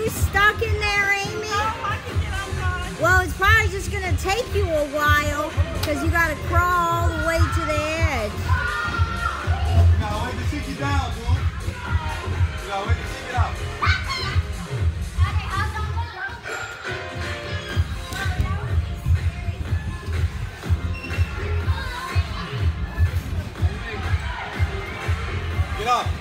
you stuck in there, Amy? Oh, I can get on mine. Well, it's probably just going to take you a while because you got to crawl all the way to the edge. You gotta wait to sit you down, dude. You gotta wait to sit you down. Get up.